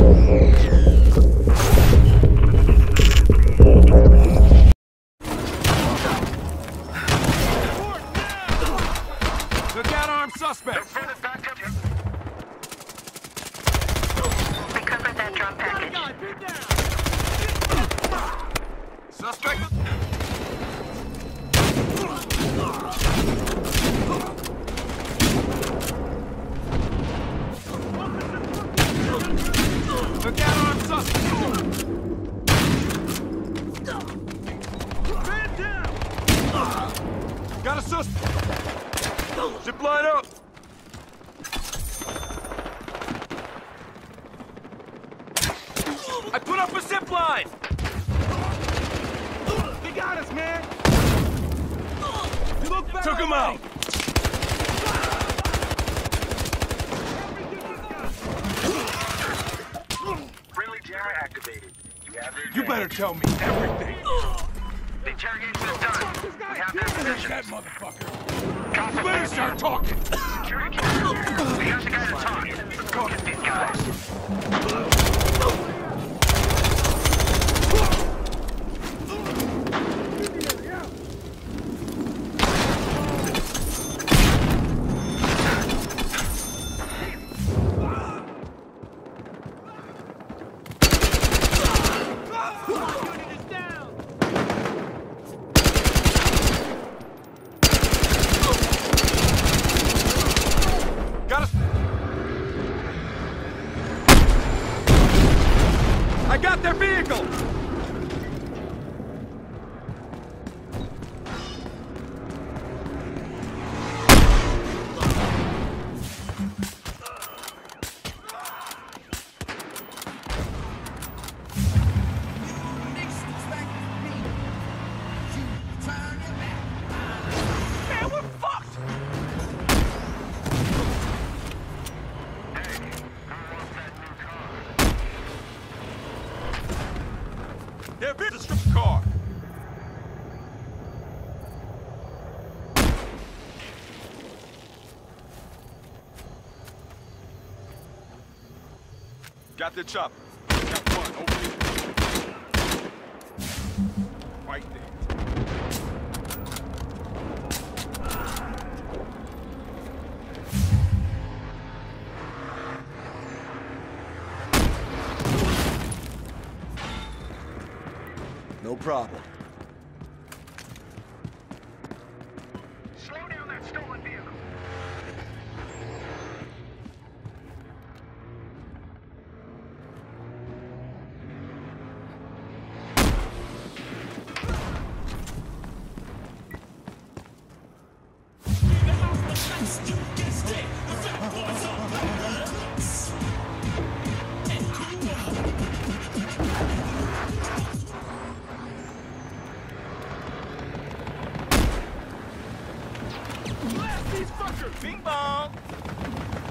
Took out armed suspect. Recovered that drop package. Suspect. Took out armed suspect. Man down. Got a suspect. Zip line up. I put up a zip line. They got us, man. You look better. Took him out. Friendly jammer activated. You better tell me everything. The interrogation is done. We have their position. That motherfucker. You better start talking. Security camera. We got the guy to talk. Let's go get these guys. I got their vehicle! Man, we're fucked! Their business strip car. Got the chopper. Got one over here. Right there. No problem. Slow down that stolen vehicle. Blast these fuckers! Bing bong!